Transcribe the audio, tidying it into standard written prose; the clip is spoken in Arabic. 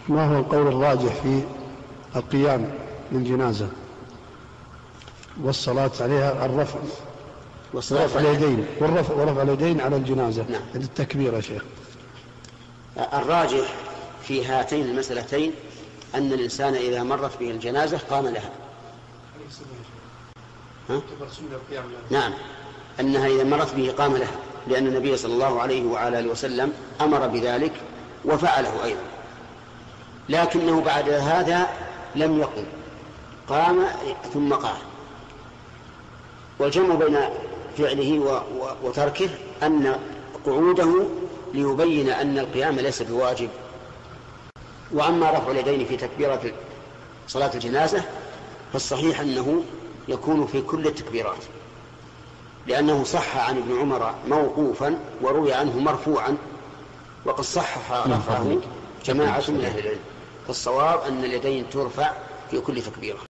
ما هو القول الراجح في القيام للجنازة والصلاة عليها الرفع ورفع اليدين ورفع اليدين على الجنازة؟ نعم. التكبير يا شيخ. الراجح في هاتين المسألتين أن الإنسان إذا مرت به الجنازة قام لها. نعم، أنها إذا مرت به قام لها، لأن النبي صلى الله عليه وعلى آله وسلم أمر بذلك وفعله أيضا، لكنه بعد هذا لم يقم، قام ثم قال. والجمع بين فعله وتركه أن قعوده ليبين أن القيام ليس بواجب. وأما رفع اليدين في تكبيرة صلاة الجنازة فالصحيح أنه يكون في كل التكبيرات، لأنه صح عن ابن عمر موقوفا وروي عنه مرفوعا، وقد صحح رفعه جماعة من أهل العلم. فالصواب أن اليدين ترفع في كل تكبيرة.